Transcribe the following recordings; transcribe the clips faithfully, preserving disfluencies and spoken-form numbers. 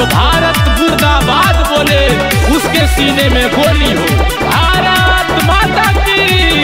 जो भारत मुर्दाबाद बोले उसके सीने में गोली हो। भारत माता की।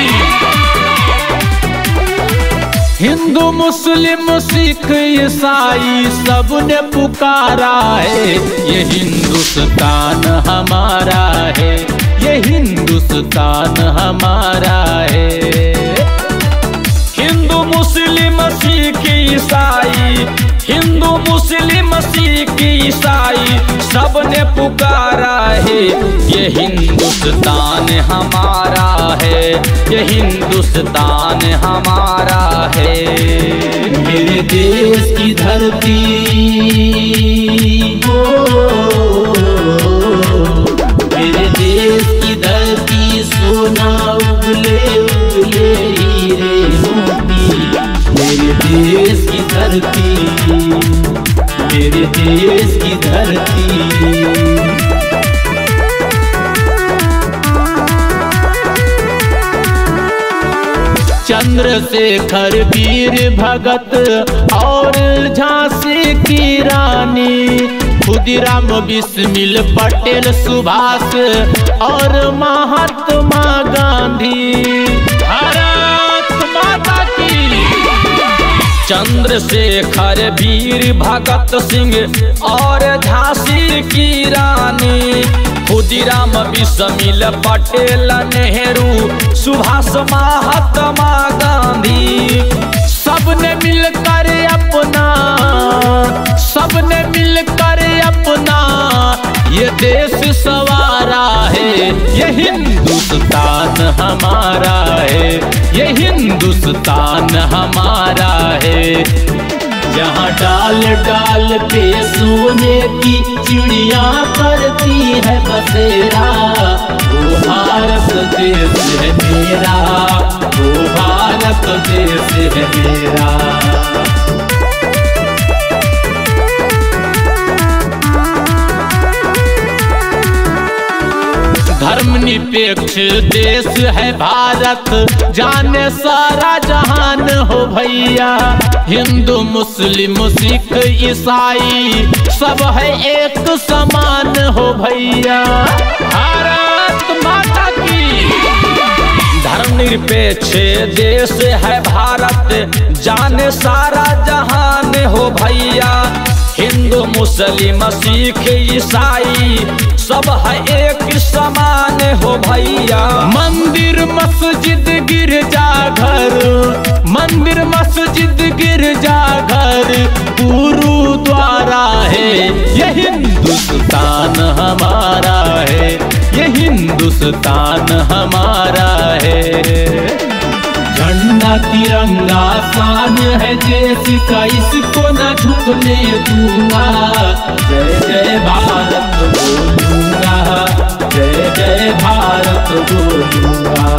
हिंदू मुस्लिम सिख ईसाई सबने पुकारा है, ये हिंदुस्तान हमारा है, ये हिंदुस्तान हमारा है। हिंदू मुस्लिम सिख ईसाई, हिंदू मुस्लिम सिख ईसाई सबने पुकारा है, ये हिंदुस्तान हमारा है, ये हिंदुस्तान हमारा है। मेरे देश की धरती हो, मेरे देश की धरती सोना उगले उगले हीरे मोती। मेरे देश की धरती, मेरे देश की धरती। चंद्रशेखर वीर भगत और झांसी की रानी, खुदीराम बिस्मिल पटेल सुभाष और महात्मा गांधी। भारत माता की। चंद्रशेखर वीर भगत सिंह और झांसी की रानी, खुदीराम बिस्मिल पटेल नेहरू सुभाष महात्मा गांधी। सबने मिलकर अपना, सबने मिलकर अपना ये देश सवारा है, ये हिंदुस्तान हमारा है, ये हिंदुस्तान हमारा है। जहाँ डाल डाल पे सोने की चिड़िया करती है बसेरा, वो भारत देश है मेरा, वो भारत देश है मेरा। धर्मनिरपेक्ष देश है भारत, जाने सारा जहान हो भैया। हिंदू मुस्लिम सिख ईसाई सब है एक समान हो भैया। भारत माता की। धर्मनिरपेक्ष देश है भारत, जाने सारा जहान हो भैया। हिंदू मुस्लिम सिख ईसाई सब है एक समान हो भैया। मंदिर मस्जिद गिरजा घर, मंदिर मस्जिद गिरजा घर गुरुद्वारा है, ये हिंदुस्तान हमारा है, ये हिंदुस्तान हमारा है। झंडा तिरंगा शान है देश का, इसको न झुकने दूंगा। जय जय भारत बोलूंगा, जय जय भारत बोलूंगा।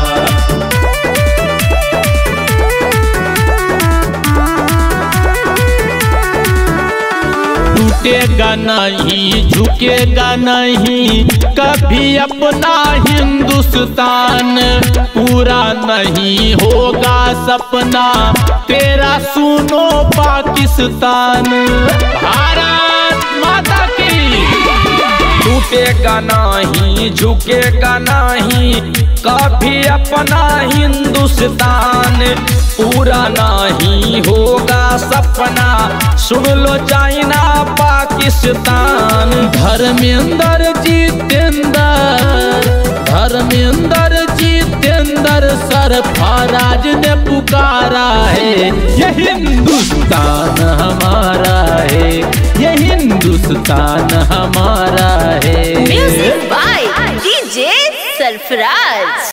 टूटेगा नहीं, झुकेगा नहीं कभी अपना हिंदुस्तान, पूरा नहीं होगा सपना तेरा सुनो पाकिस्तान। भारत माता की। टूटेगा नहीं, झुकेगा नहीं कभी अपना हिंदुस्तान, पूरा नहीं होगा सपना सुन लो चाइना पाकिस्तान। धर्मेंद्र जितेंद्र, धर्मेंद्र जितेंद्र सरफराज ने पुकारा है, ये हिंदुस्तान हमारा है, ये हिंदुस्तान हमारा है। Music by DJ Sarfaraz.